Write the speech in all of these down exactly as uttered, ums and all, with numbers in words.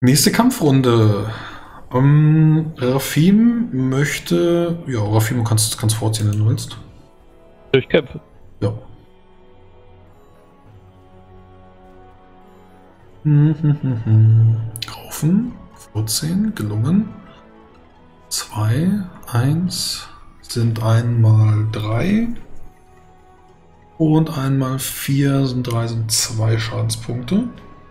Nächste Kampfrunde. Ähm, Rafim möchte. Ja, Rafim, du kannst, kannst vorziehen, wenn du willst. Ich kämpfe. Ja. Raufen. vierzehn, gelungen. zwei, eins sind einmal drei. Und einmal vier sind drei, sind zwei Schadenspunkte.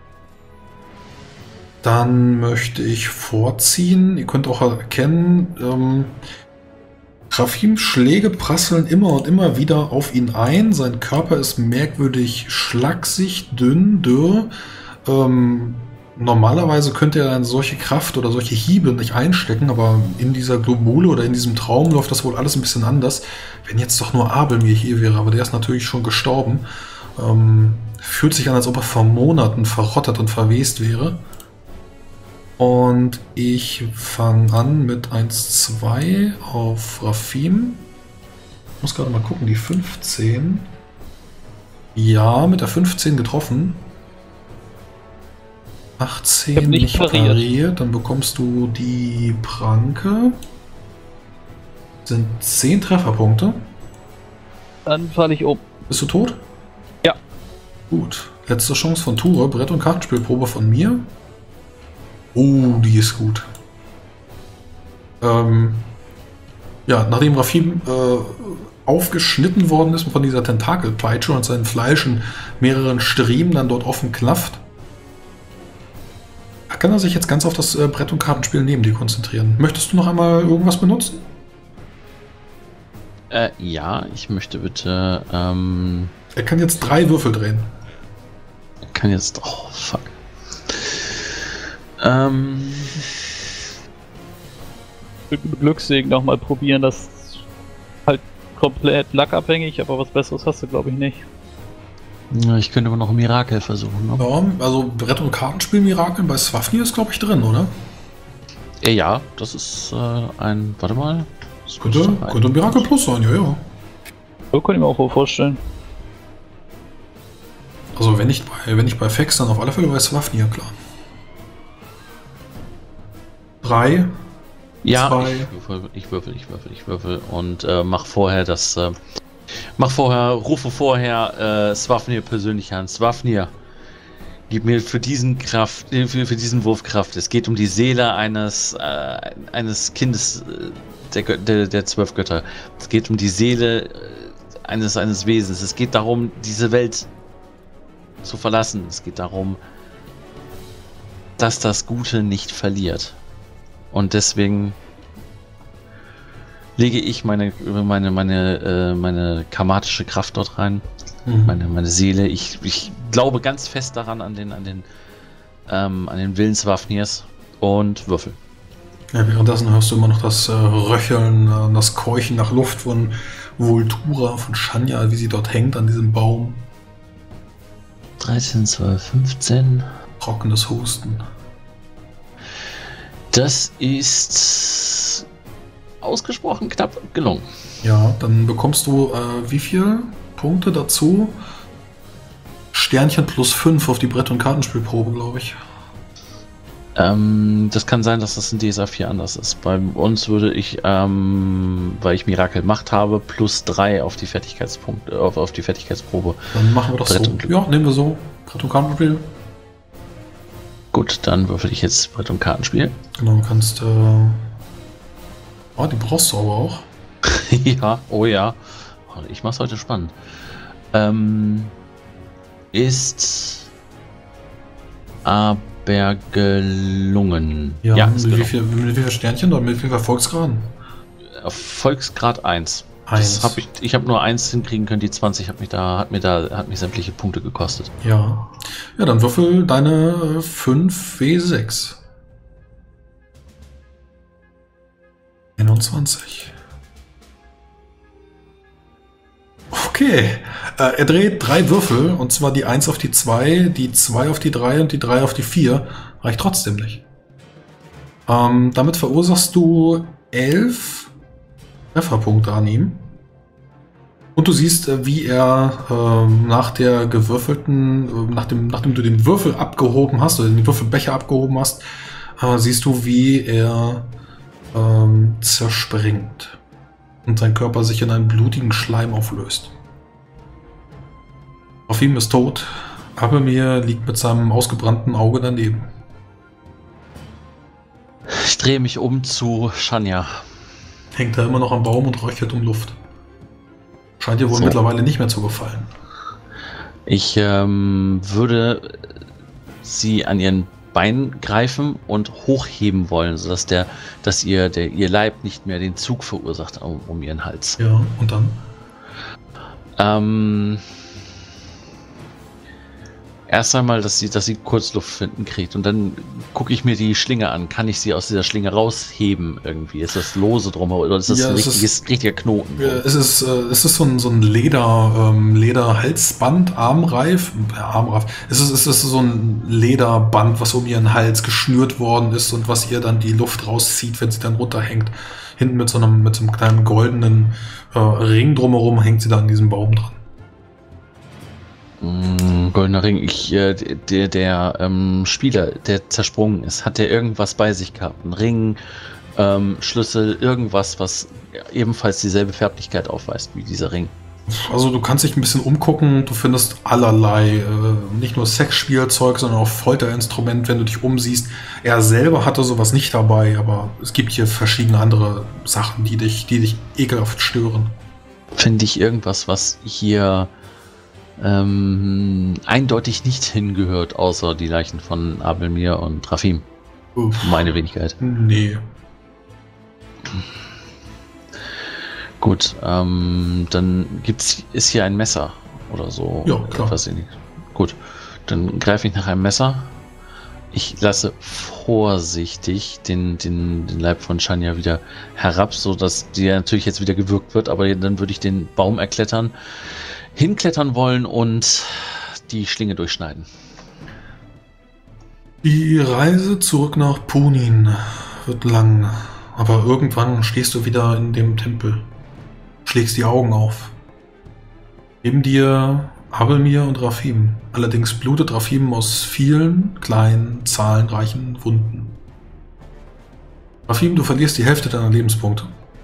Dann möchte ich vorziehen. Ihr könnt auch erkennen, ähm, Rafims Schläge prasseln immer und immer wieder auf ihn ein. Sein Körper ist merkwürdig schlaksig, dünn, dürr. Ähm, normalerweise könnte er eine solche Kraft oder solche Hiebe nicht einstecken, aber in dieser Globule oder in diesem Traum läuft das wohl alles ein bisschen anders. Wenn jetzt doch nur Abel mir hier wäre, aber der ist natürlich schon gestorben. Ähm, fühlt sich an, als ob er vor Monaten verrottet und verwest wäre. Und ich fange an mit eins, zwei auf Rafim. Ich muss gerade mal gucken, die fünfzehn. Ja, mit der fünfzehn getroffen. achtzehn nicht nicht pariert. pariert. Dann bekommst du die Pranke. Sind zehn Trefferpunkte. Dann falle ich um. Bist du tot? Ja. Gut. Letzte Chance von Ture. Brett- und Kartenspielprobe von mir. Oh, die ist gut. Ähm, ja, nachdem Rafim äh, aufgeschnitten worden ist von dieser Tentakelpeitsche und sein Fleisch in mehreren Striemen dann dort offen klafft, kann er sich jetzt ganz auf das äh, Brett- und Kartenspiel neben dir konzentrieren. Möchtest du noch einmal irgendwas benutzen? Äh, ja, ich möchte bitte, ähm... Er kann jetzt drei Würfel drehen. Er kann jetzt... Oh, fuck. Ähm... Mit dem Glückssegen nochmal probieren, das ist halt komplett lackabhängig, aber was Besseres hast du, glaube ich, nicht. Ja, ich könnte aber noch ein Mirakel versuchen, ne? Ja, also Brett- und Kartenspiel-Mirakel bei Swafnir ist, glaube ich, drin, oder? Äh, ja, das ist äh, ein... Warte mal. Das Könnte, müsste ein- könnte ein Mirakel Plus sein, ja, ja. So kann ich mir auch wohl vorstellen. Also wenn nicht bei, wenn nicht bei Fex, dann auf alle Fälle bei Swafnir, klar. Drei. Ja, Zwei. ich würfel, ich würfel, ich würfel, ich würfel und äh, mach vorher das, äh, mach vorher, rufe vorher äh, Swafnir persönlich an. Swafnir, gib mir für diesen Kraft, äh, für, für diesen Wurf Kraft. Es geht um die Seele eines, äh, eines Kindes äh, der, Gö- der, der zwölf Götter. Es geht um die Seele äh, eines, eines Wesens. Es geht darum, diese Welt zu verlassen. Es geht darum, dass das Gute nicht verliert. Und deswegen lege ich meine, meine, meine, äh, meine karmatische Kraft dort rein, Mhm. meine, meine Seele. Ich, ich glaube ganz fest daran, an den, an den, ähm, an den Willen Swafnirs und würfel. Ja, währenddessen hörst du immer noch das äh, Röcheln, äh, das Keuchen nach Luft von Voltura, von Shania, wie sie dort hängt an diesem Baum. dreizehn, zwölf, fünfzehn. Trockenes Husten. Das ist ausgesprochen knapp gelungen. Ja, dann bekommst du äh, wie viel Punkte dazu? Sternchen plus fünf auf die Brett- und Kartenspielprobe, glaube ich. Ähm, das kann sein, dass das in D S A vier anders ist. Bei uns würde ich, ähm, weil ich Mirakel Macht habe, plus drei auf die Fertigkeitspunkte, auf, auf die Fertigkeitsprobe. Dann machen wir das Brett so. und Glück. Ja, nehmen wir so. Brett- und Kartenspiel. Gut, dann würfel ich jetzt Brett- und Kartenspiel. Genau, du kannst. Äh oh, die brauchst du aber auch. Ja, oh ja. Ich mach's heute spannend. Ähm, ist aber gelungen. Ja, ist mit, wie gelungen. viel, mit wie viel Sternchen oder mit wie viel Erfolgsgraden? Erfolgsgrad eins. Eins. Das hab ich ich habe nur eins hinkriegen können, die zwanzig hat mich da, hat mir da, hat mich sämtliche Punkte gekostet. Ja. Ja, dann würfel deine fünf W sechs. einundzwanzig. Okay. Äh, er dreht drei Würfel, und zwar die eins auf die zwei, die zwei auf die drei und die drei auf die vier. Reicht trotzdem nicht. Ähm, damit verursachst du elf Trefferpunkte an ihm. Und du siehst, äh, wie er ähm, nach der gewürfelten, äh, nachdem, nachdem du den Würfel abgehoben hast, oder den Würfelbecher abgehoben hast, äh, siehst du, wie er ähm, zerspringt und sein Körper sich in einen blutigen Schleim auflöst. Rafim ist tot, Abelmir liegt mit seinem ausgebrannten Auge daneben. Ich drehe mich um zu Shania. Hängt da immer noch am Baum und räuchert um Luft. Scheint dir wohl So. mittlerweile nicht mehr zu gefallen. Ich ähm, würde sie an ihren Beinen greifen und hochheben wollen, sodass der, dass ihr, der, ihr Leib nicht mehr den Zug verursacht um, um ihren Hals. Ja, und dann? Ähm, erst einmal, dass sie, dass sie Kurzluft finden kriegt und dann gucke ich mir die Schlinge an. Kann ich sie aus dieser Schlinge rausheben irgendwie? Ist das lose drumherum oder ist das Ja, ein es richtiges, richtiger Knoten? Ja, es ist, äh, es ist so ein, so ein Leder, ähm, Lederhalsband, Armreif, äh, Armreif. Es ist, es ist so ein Lederband, was um ihren Hals geschnürt worden ist und was ihr dann die Luft rauszieht, wenn sie dann runterhängt. Hinten mit so einem, mit so einem kleinen goldenen äh, Ring drumherum hängt sie da an diesem Baum dran. Mm, goldener Ring. Ich, äh, der, der ähm, Spieler, der zersprungen ist, hat der irgendwas bei sich gehabt? Ein Ring, ähm, Schlüssel, irgendwas, was ebenfalls dieselbe Färblichkeit aufweist wie dieser Ring. Also du kannst dich ein bisschen umgucken, du findest allerlei, äh, nicht nur Sexspielzeug, sondern auch Folterinstrument, wenn du dich umsiehst. Er selber hatte sowas nicht dabei, aber es gibt hier verschiedene andere Sachen, die dich, die dich ekelhaft stören. Finde ich irgendwas, was hier ähm, eindeutig nicht hingehört, außer die Leichen von Abelmir und Rafim. Uff. Meine Wenigkeit. Nee. Gut, ähm, dann gibt's, ist hier ein Messer oder so. Ja, klar. Etwas ähnliches. Gut, dann greife ich nach einem Messer. Ich lasse vorsichtig den, den, den Leib von Shania wieder herab, sodass der natürlich jetzt wieder gewürgt wird, aber dann würde ich den Baum erklettern, hinklettern wollen und die Schlinge durchschneiden. Die Reise zurück nach Punin wird lang, aber irgendwann stehst du wieder in dem Tempel, schlägst die Augen auf. Neben dir Abelmir und Rafim. Allerdings blutet Rafim aus vielen kleinen, zahlenreichen Wunden. Rafim, du verlierst die Hälfte deiner Lebenspunkte.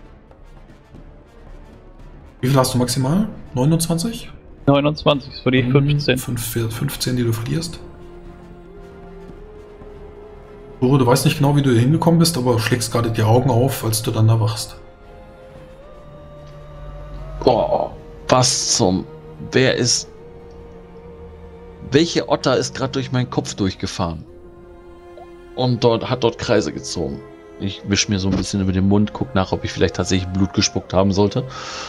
Wie viel hast du maximal? neunundzwanzig? neunundzwanzig ist für die fünfzehn. Fünf- fünfzehn, die du verlierst. Doro, du weißt nicht genau, wie du hier hingekommen bist, aber schlägst gerade die Augen auf, als du dann erwachst. Boah, was zum... Wer ist... Welche Otter ist gerade durch meinen Kopf durchgefahren? Und dort hat dort Kreise gezogen. Ich wisch mir so ein bisschen über den Mund, guck nach, ob ich vielleicht tatsächlich Blut gespuckt haben sollte.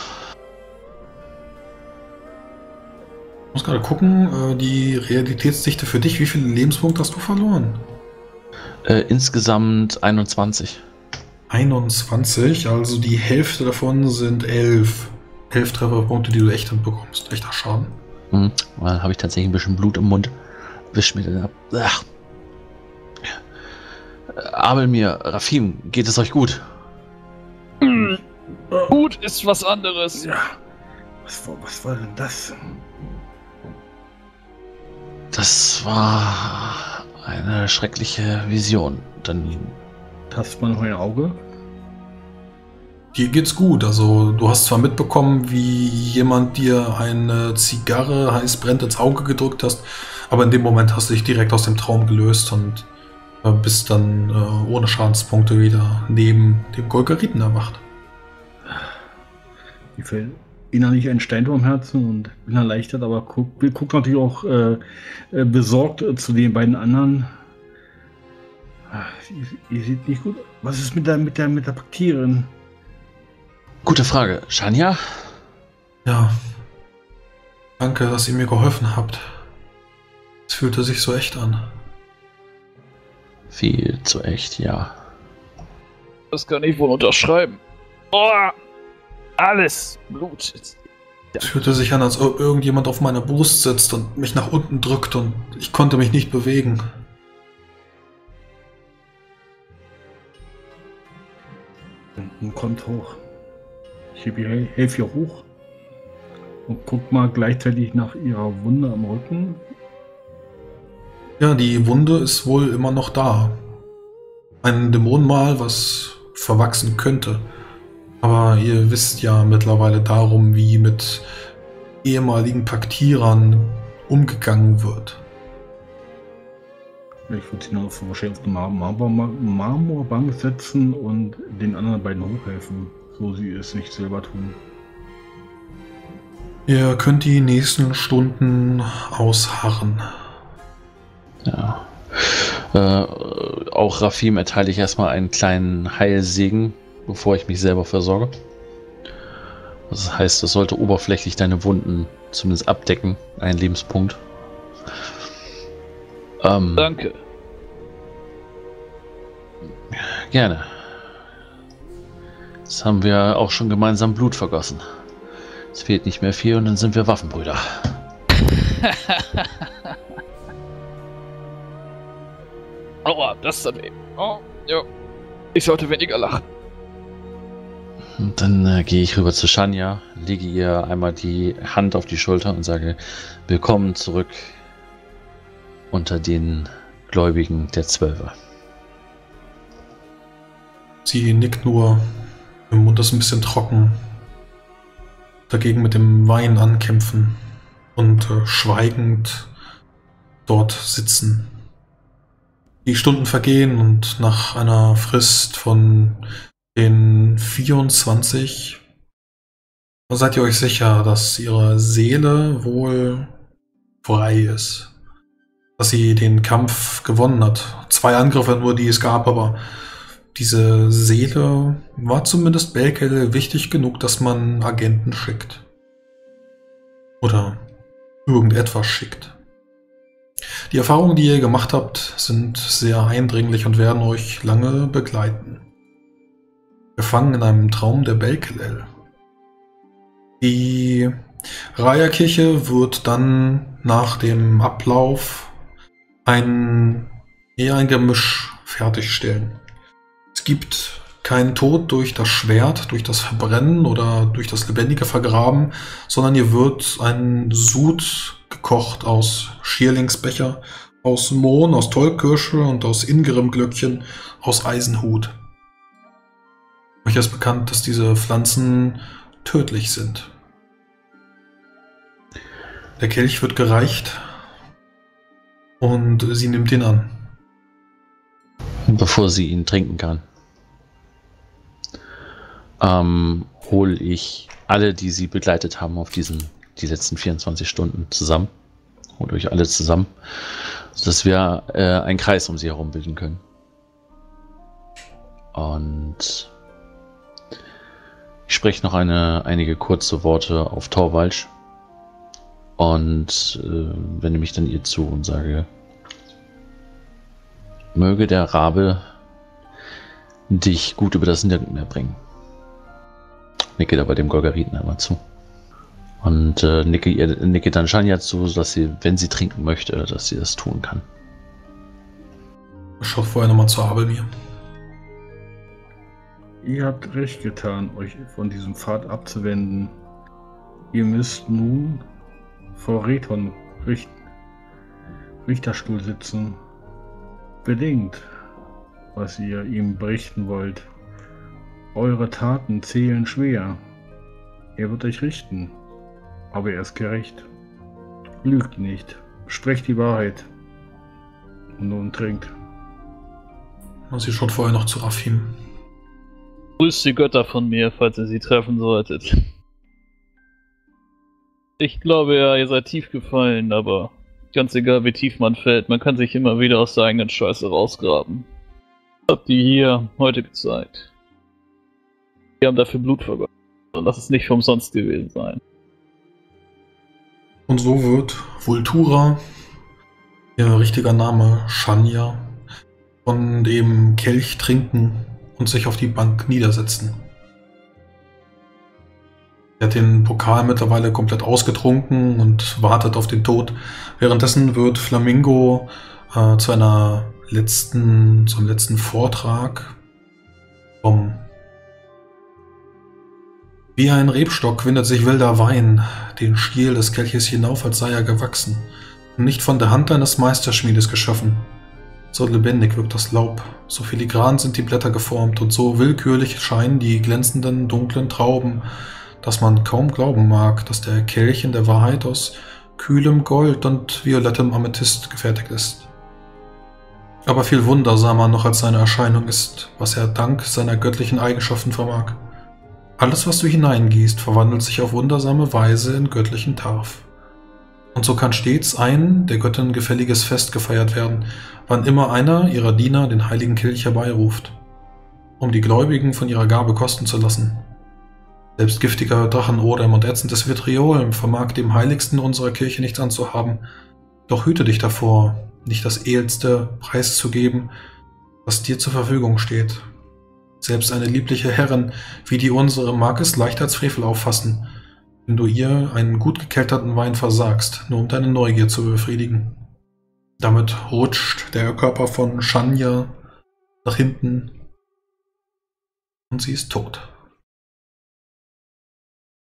Ich muss gerade gucken, äh, die Realitätsdichte für dich, wie viele Lebenspunkte hast du verloren? Äh, insgesamt einundzwanzig. einundzwanzig, also die Hälfte davon sind elf. elf Trefferpunkte, die du echt bekommst. Echter Schaden. Hm, dann habe ich tatsächlich ein bisschen Blut im Mund. Wisch mir den ab. Ach. Abelmir, Rafim, geht es euch gut? Hm. Gut ist was anderes. Ja. Was war, was war denn das? Das war eine schreckliche Vision. Dann Tastet man noch ein Auge? Dir geht's gut. Also du hast zwar mitbekommen, wie jemand dir eine Zigarre heiß brennt ins Auge gedrückt hast, aber in dem Moment hast du dich direkt aus dem Traum gelöst und äh, bist dann äh, ohne Schadenspunkte wieder neben dem Golgeriten erwacht. Mir fällt innerlich ein Stein vom Herzen und bin erleichtert, aber guck, guck natürlich auch äh, äh, besorgt äh, zu den beiden anderen. Ah, ihr, ihr seht nicht gut. Was ist mit der, mit der, mit der Bakterien? gute Frage. Shania? Ja. Danke, dass ihr mir geholfen habt. Es fühlte sich so echt an. Viel zu echt, ja. Das kann ich wohl unterschreiben. Oh, alles Blut. Es fühlte sich an, als ob irgendjemand auf meiner Brust sitzt und mich nach unten drückt und ich konnte mich nicht bewegen. Nun kommt hoch. Ich helfe ihr hoch. Und guck mal gleichzeitig nach ihrer Wunde am Rücken. Ja, die Wunde ist wohl immer noch da. Ein Dämonenmal, was verwachsen könnte. Aber ihr wisst ja mittlerweile darum, wie mit ehemaligen Paktierern umgegangen wird. Ich würde sie noch wahrscheinlich auf eine Mar Mar Mar Marmorbank setzen und den anderen beiden hochhelfen, so sie es nicht selber tun. Ihr könnt die nächsten Stunden ausharren. Ja. Äh, auch Rafim erteile ich erstmal einen kleinen Heilsegen, bevor ich mich selber versorge. Das heißt, das sollte oberflächlich deine Wunden zumindest abdecken. Ein Lebenspunkt. Ähm, Danke. Gerne. Jetzt haben wir auch schon gemeinsam Blut vergossen. Es fehlt nicht mehr viel und dann sind wir Waffenbrüder. Aua, das daneben. Oh, ja. Ich sollte weniger lachen. Und dann äh, gehe ich rüber zu Shania, lege ihr einmal die Hand auf die Schulter und sage, willkommen zurück unter den Gläubigen der Zwölfer. Sie nickt nur, ihr Mund ist ein bisschen trocken. Dagegen mit dem Wein ankämpfen und äh, schweigend dort sitzen. Die Stunden vergehen und nach einer Frist von den vierundzwanzig seid ihr euch sicher, dass ihre Seele wohl frei ist. Dass sie den Kampf gewonnen hat. Zwei Angriffe nur, die es gab, aber diese Seele war zumindest Belkel wichtig genug, dass man Agenten schickt. Oder irgendetwas schickt. Die Erfahrungen, die ihr gemacht habt, sind sehr eindringlich und werden euch lange begleiten. Gefangen in einem Traum der Belkelel. Die Raya-Kirche wird dann nach dem Ablauf ein, eher ein Gemisch fertigstellen. Es gibt keinen Tod durch das Schwert, durch das Verbrennen oder durch das lebendige Vergraben, sondern hier wird ein Sud gekocht aus Schierlingsbecher, aus Mohn, aus Tollkirsche und aus Ingrim-Glöckchen, aus Eisenhut. Euch ist bekannt, dass diese Pflanzen tödlich sind. Der Kelch wird gereicht und sie nimmt ihn an. Bevor sie ihn trinken kann, ähm, hole ich alle, die sie begleitet haben auf diesen, die letzten vierundzwanzig Stunden zusammen. Holt euch alle zusammen, sodass wir äh, einen Kreis um sie herum bilden können. Und ich spreche noch eine, einige kurze Worte auf Torwalsch und äh, wende mich dann ihr zu und sage: Möge der Rabe dich gut über das Nirgendmeer bringen. Nicke dabei dem Golgariten einmal zu. Und äh, nicke, ihr, nicke dann Shania zu, dass sie, wenn sie trinken möchte, dass sie das tun kann. Schaut vorher nochmal zu Abelmir. Ihr habt recht getan, euch von diesem Pfad abzuwenden. Ihr müsst nun vor Rethon Richt Richterstuhl sitzen. Bedenkt, was ihr ihm berichten wollt. Eure Taten zählen schwer. Er wird euch richten, aber er ist gerecht. Lügt nicht, sprecht die Wahrheit. Und nun trinkt. Und sie schaut vorher noch zu Rafim. Grüßt die Götter von mir, falls ihr sie treffen solltet. Ich glaube ja, ihr seid tief gefallen, aber ganz egal wie tief man fällt, man kann sich immer wieder aus der eigenen Scheiße rausgraben. Habt ihr hier heute gezeigt. Wir haben dafür Blut vergossen. Und das ist nicht für umsonst gewesen sein. Und so wird Vultura, ihr richtiger Name Shania, von dem Kelch trinken und sich auf die Bank niedersetzen. Er hat den Pokal mittlerweile komplett ausgetrunken und wartet auf den Tod. Währenddessen wird Flamingo äh, zu einer letzten, zum letzten Vortrag kommen. Wie ein Rebstock windet sich wilder Wein den Stiel des Kelches hinauf, als sei er gewachsen und nicht von der Hand eines Meisterschmiedes geschaffen. So lebendig wirkt das Laub, so filigran sind die Blätter geformt und so willkürlich scheinen die glänzenden, dunklen Trauben, dass man kaum glauben mag, dass der Kelch in der Wahrheit aus kühlem Gold und violettem Amethyst gefertigt ist. Aber viel wundersamer noch als seine Erscheinung ist, was er dank seiner göttlichen Eigenschaften vermag. Alles, was du hineingießt, verwandelt sich auf wundersame Weise in göttlichen Tarf. Und so kann stets ein der Göttin gefälliges Fest gefeiert werden, wann immer einer ihrer Diener den heiligen Kelch herbeiruft, um die Gläubigen von ihrer Gabe kosten zu lassen. Selbst giftiger Drachenodem und ätzendes Vitriol vermag dem Heiligsten unserer Kirche nichts anzuhaben, doch hüte dich davor, nicht das Edelste preiszugeben, was dir zur Verfügung steht. Selbst eine liebliche Herrin wie die unsere mag es leicht als Frevel auffassen, wenn du ihr einen gut gekelterten Wein versagst, nur um deine Neugier zu befriedigen. Damit rutscht der Körper von Shania nach hinten und sie ist tot.